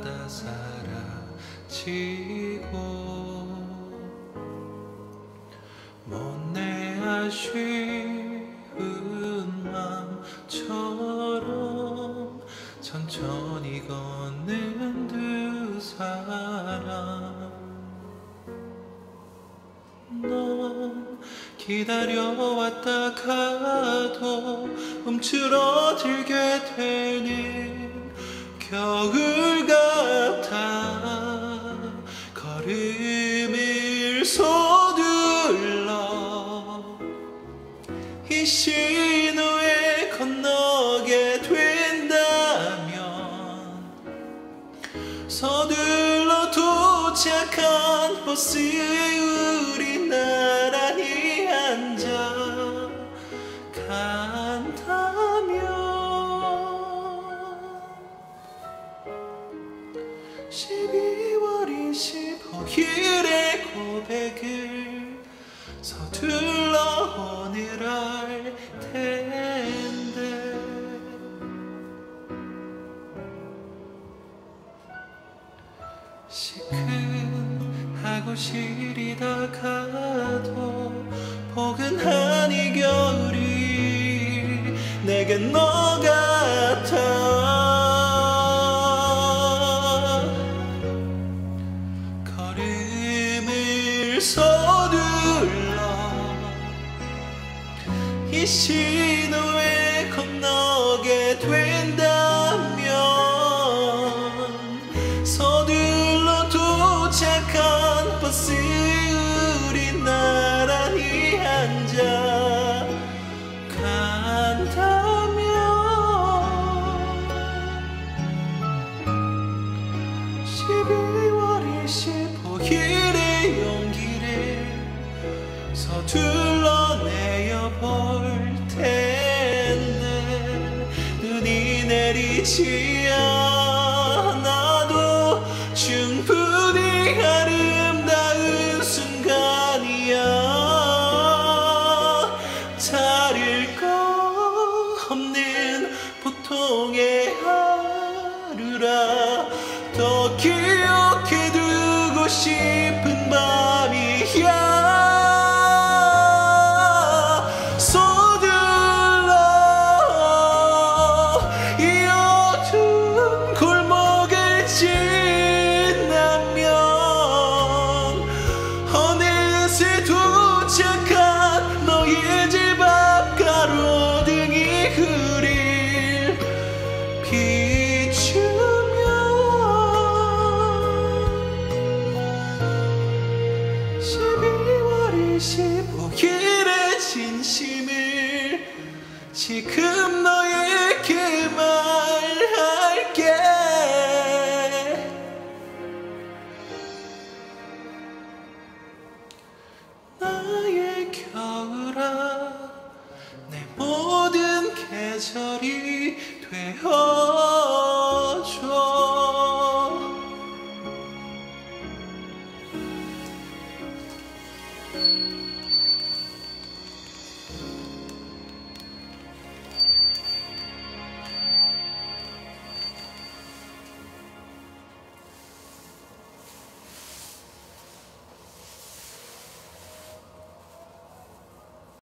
날마다 사라지고 못내 아쉬운 맘처럼 천천히 걷는 두 사람. 넌 기다려왔다가도 움츠러들게 되는 겨울 같아. 걸음을 서둘러 이 신호에 건너게 된다면 서둘러 도착한 버스에 우리 나란히 앉아 간다면 12월 25일의 고백을 서둘러 오늘 할 텐데 시큰하고 시리다가도 포근한 이 겨울이 내겐 너 같아. 걸음을 서둘러 이 신호에 건너게 된다면 서둘러 도착한 버스에 우리 나란히 앉아 간다면 12월 25일의 용기를 서둘러 내어볼 텐데 눈이 내리지 않아도 충분히 아름다운 순간이야. 다를 거 없는 보통의 하루라 더 기억해두고 싶은 밤이야. 도착한 너의 집 앞 가로등이 흐릴 비추며 12월 25일의 진심을 지금 너에게 말할게. 나의 겨울아 내 모든 계절이 되어줘.